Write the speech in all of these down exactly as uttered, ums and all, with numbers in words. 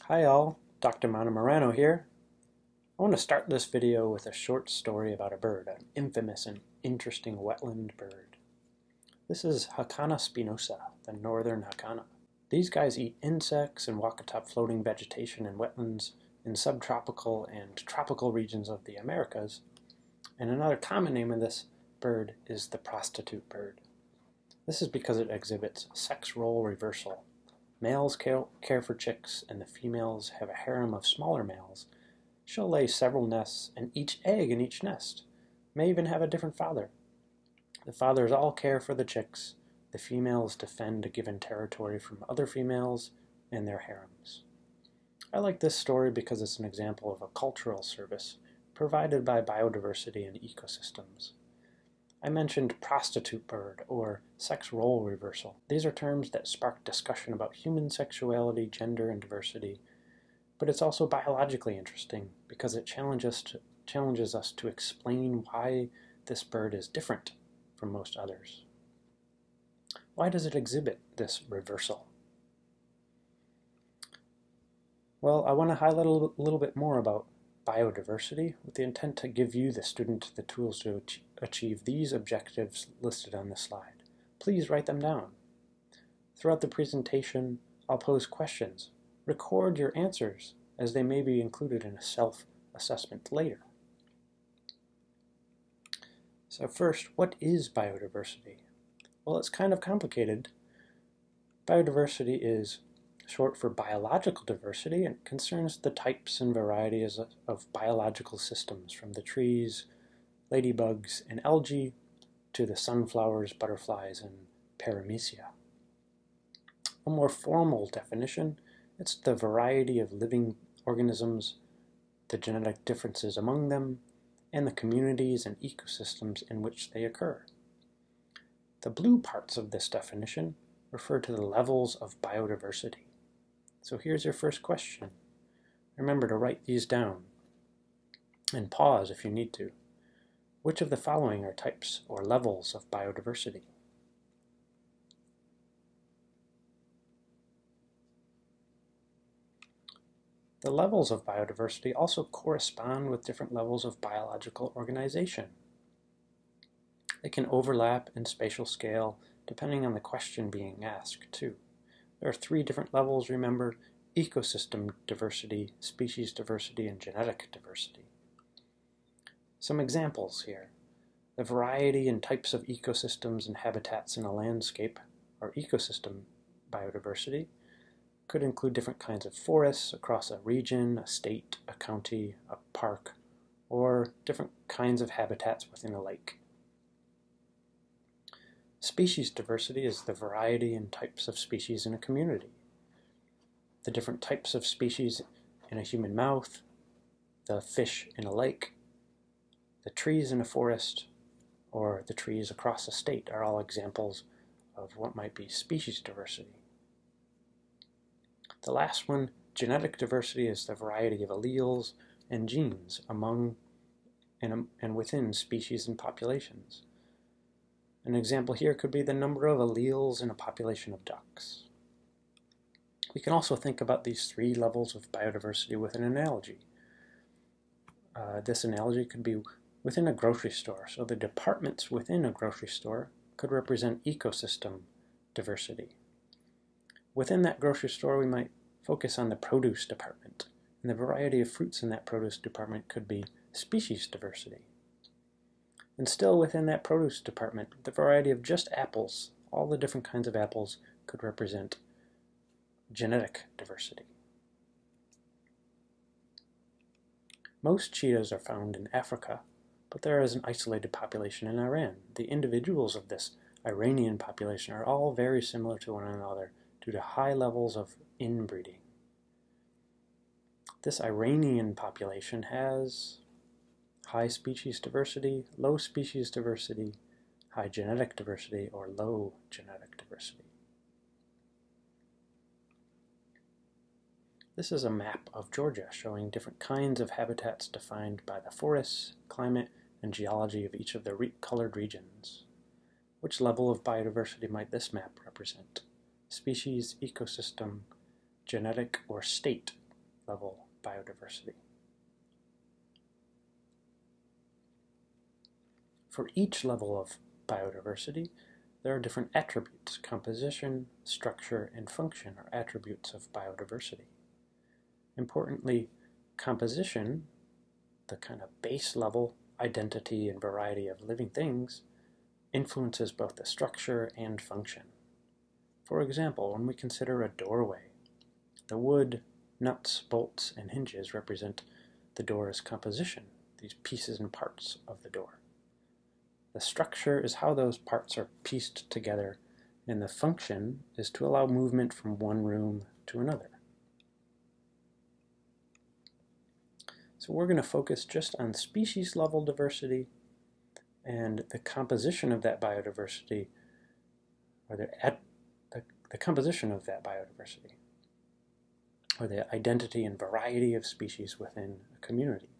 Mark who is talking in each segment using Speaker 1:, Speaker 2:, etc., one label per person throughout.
Speaker 1: Hi all, Doctor Montemurano here. I want to start this video with a short story about a bird, an infamous and interesting wetland bird. This is Jacana spinosa, the northern jacana. These guys eat insects and walk atop floating vegetation in wetlands in subtropical and tropical regions of the Americas, and another common name of this bird is the prostitute bird. This is because it exhibits sex role reversal. Males care, care for chicks, and the females have a harem of smaller males. She'll lay several nests, and each egg in each nest may even have a different father. The fathers all care for the chicks. The females defend a given territory from other females and their harems. I like this story because it's an example of a cultural service provided by biodiversity and ecosystems. I mentioned prostitute bird or sex role reversal. These are terms that spark discussion about human sexuality, gender, and diversity, but it's also biologically interesting because it challenges, to, challenges us to explain why this bird is different from most others. Why does it exhibit this reversal? Well, I want to highlight a little, little bit more about biodiversity with the intent to give you, the student, the tools to achieve these objectives listed on this slide. Please write them down. Throughout the presentation, I'll pose questions. Record your answers, as they may be included in a self-assessment later. So first, what is biodiversity? Well, it's kind of complicated. Biodiversity is short for biological diversity and concerns the types and varieties of biological systems, from the trees, ladybugs, and algae to the sunflowers, butterflies, and paramecia. A more formal definition, it's the variety of living organisms, the genetic differences among them, and the communities and ecosystems in which they occur. The blue parts of this definition refer to the levels of biodiversity. So here's your first question. Remember to write these down and pause if you need to. Which of the following are types or levels of biodiversity? The levels of biodiversity also correspond with different levels of biological organization. They can overlap in spatial scale depending on the question being asked, too. There are three different levels, remember: ecosystem diversity, species diversity, and genetic diversity. Some examples here. The variety and types of ecosystems and habitats in a landscape, or ecosystem biodiversity, could include different kinds of forests across a region, a state, a county, a park, or different kinds of habitats within a lake. Species diversity is the variety and types of species in a community. The different types of species in a human mouth, the fish in a lake, the trees in a forest, or the trees across a state are all examples of what might be species diversity. The last one, genetic diversity, is the variety of alleles and genes among and, and within species and populations. An example here could be the number of alleles in a population of ducks. We can also think about these three levels of biodiversity with an analogy. Uh, this analogy could be within a grocery store, so the departments within a grocery store could represent ecosystem diversity. Within that grocery store, we might focus on the produce department, and the variety of fruits in that produce department could be species diversity. And still within that produce department, the variety of just apples, all the different kinds of apples, could represent genetic diversity. Most cheetahs are found in Africa, but there is an isolated population in Iran. The individuals of this Iranian population are all very similar to one another due to high levels of inbreeding. This Iranian population has high species diversity, low species diversity, high genetic diversity, or low genetic diversity. This is a map of Georgia showing different kinds of habitats defined by the forests, climate, and geology of each of the re colored regions. Which level of biodiversity might this map represent? Species, ecosystem, genetic, or state level biodiversity. For each level of biodiversity, there are different attributes. Composition, structure, and function are attributes of biodiversity. Importantly, composition, the kind of base level identity and variety of living things, influences both the structure and function. For example, when we consider a doorway, the wood, nuts, bolts, and hinges represent the door's composition, these pieces and parts of the door. The structure is how those parts are pieced together, and the function is to allow movement from one room to another. So we're going to focus just on species level diversity and the composition of that biodiversity, or the, at, the, the composition of that biodiversity, or the identity and variety of species within a community.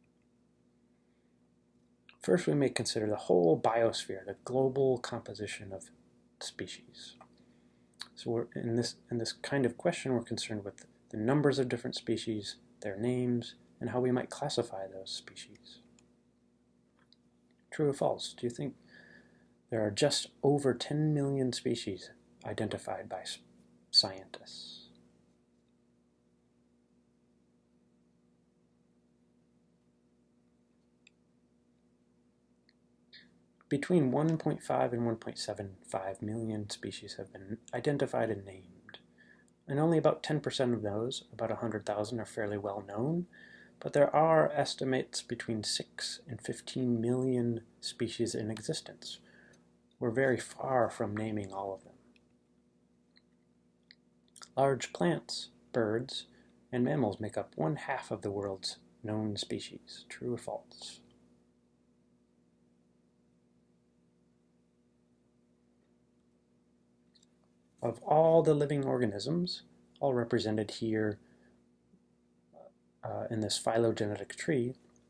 Speaker 1: First, we may consider the whole biosphere, the global composition of species. So we're, in this, in this kind of question, we're concerned with the numbers of different species, their names, and how we might classify those species. True or false? Do you think there are just over ten million species identified by scientists? Between one point five and one point seven five million species have been identified and named, and only about ten percent of those, about one hundred thousand, are fairly well known, but there are estimates between six and fifteen million species in existence. We're very far from naming all of them. Large plants, birds, and mammals make up one half of the world's known species. True or false? Of all the living organisms, all represented here uh, in this phylogenetic tree,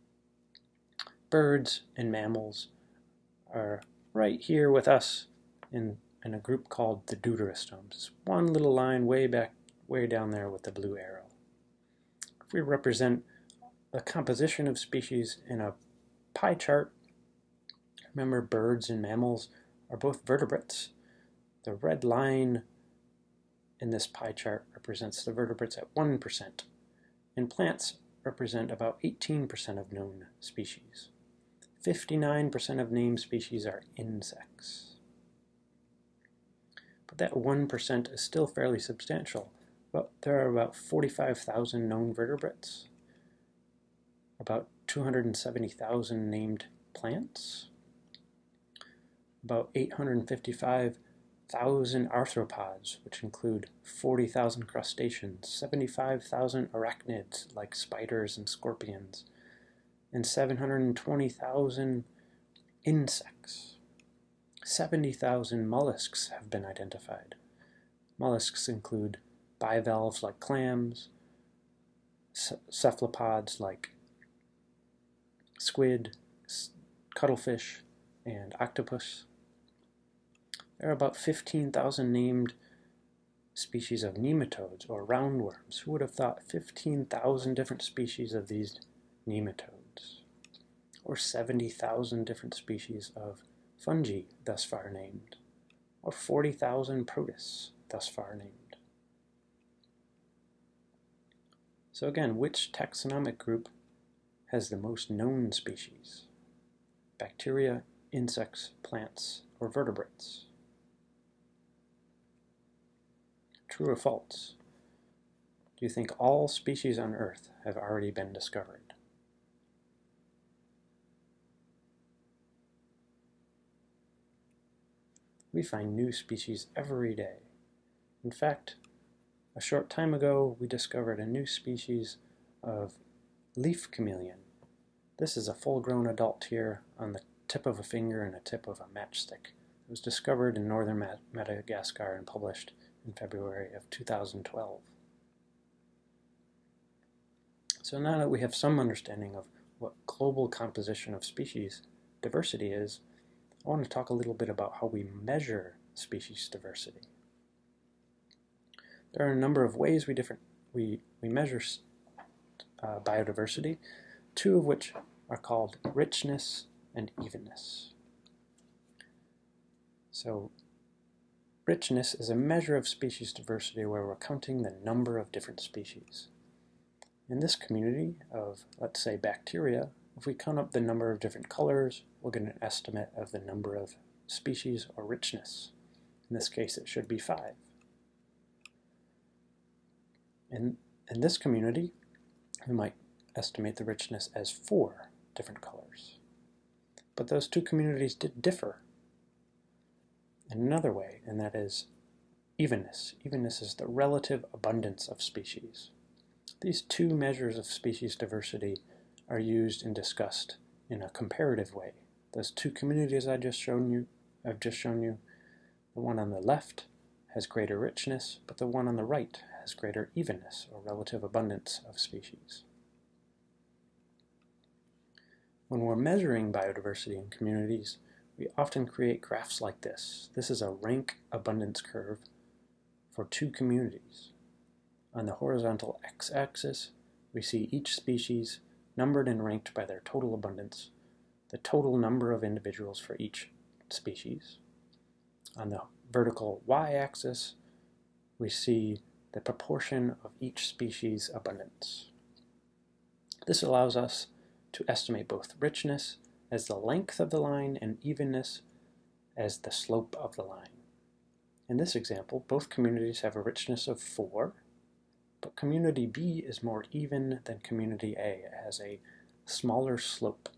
Speaker 1: birds and mammals are right here with us in, in a group called the deuterostomes. One little line way back, way down there with the blue arrow. If we represent the composition of species in a pie chart, remember birds and mammals are both vertebrates. The red line in this pie chart represents the vertebrates at one percent, and plants represent about eighteen percent of known species. fifty-nine percent of named species are insects. But that one percent is still fairly substantial. Well, there are about forty-five thousand known vertebrates, about two hundred seventy thousand named plants, about eight hundred fifty-five thousand arthropods, which include forty thousand crustaceans, seventy-five thousand arachnids like spiders and scorpions, and seven hundred twenty thousand insects. seventy thousand mollusks have been identified. Mollusks include bivalves like clams, cephalopods like squid, cuttlefish, and octopus. There are about fifteen thousand named species of nematodes, or roundworms. Who would have thought fifteen thousand different species of these nematodes? Or seventy thousand different species of fungi thus far named? Or forty thousand protists thus far named? So again, which taxonomic group has the most known species? Bacteria, insects, plants, or vertebrates? True or false? Do you think all species on Earth have already been discovered? We find new species every day. In fact, a short time ago, we discovered a new species of leaf chameleon. This is a full-grown adult here on the tip of a finger and a tip of a matchstick. It was discovered in northern Madagascar and published in February of two thousand twelve. So now that we have some understanding of what global composition of species diversity is, I want to talk a little bit about how we measure species diversity. There are a number of ways we different we, we measure uh, biodiversity, two of which are called richness and evenness. So richness is a measure of species diversity where we're counting the number of different species. In this community of, let's say, bacteria, if we count up the number of different colors, we'll get an estimate of the number of species or richness. In this case, it should be five. In, in this community, we might estimate the richness as four different colors. But those two communities did differ in another way, and that is evenness. Evenness is the relative abundance of species. These two measures of species diversity are used and discussed in a comparative way. Those two communities I just shown you, I've just shown you, the one on the left has greater richness, but the one on the right has greater evenness, or relative abundance of species. When we're measuring biodiversity in communities, we often create graphs like this. This is a rank abundance curve for two communities. On the horizontal x-axis, we see each species numbered and ranked by their total abundance, the total number of individuals for each species. On the vertical y-axis, we see the proportion of each species' abundance. This allows us to estimate both richness as the length of the line and evenness as the slope of the line. In this example, both communities have a richness of four, but community B is more even than community A. It has a smaller slope.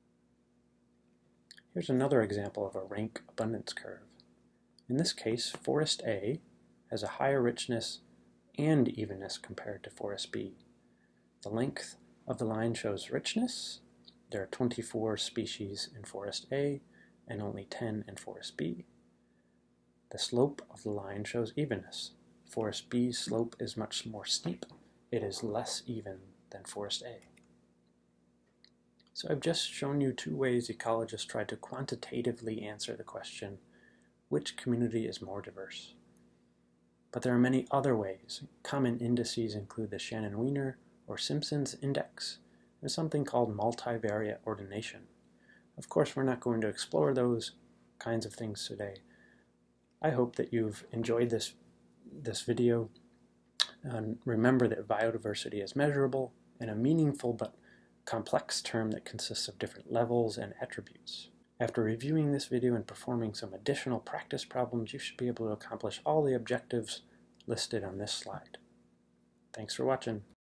Speaker 1: Here's another example of a rank abundance curve. In this case, forest A has a higher richness and evenness compared to forest B. The length of the line shows richness. There are twenty-four species in forest A and only ten in forest B. The slope of the line shows evenness. Forest B's slope is much more steep. It is less even than forest A. So I've just shown you two ways ecologists try to quantitatively answer the question, which community is more diverse? But there are many other ways. Common indices include the Shannon-Weiner or Simpson's index, and something called multivariate ordination. Of course, we're not going to explore those kinds of things today. I hope that you've enjoyed this, this video. And remember that biodiversity is measurable and a meaningful but complex term that consists of different levels and attributes. After reviewing this video and performing some additional practice problems, you should be able to accomplish all the objectives listed on this slide. Thanks for watching.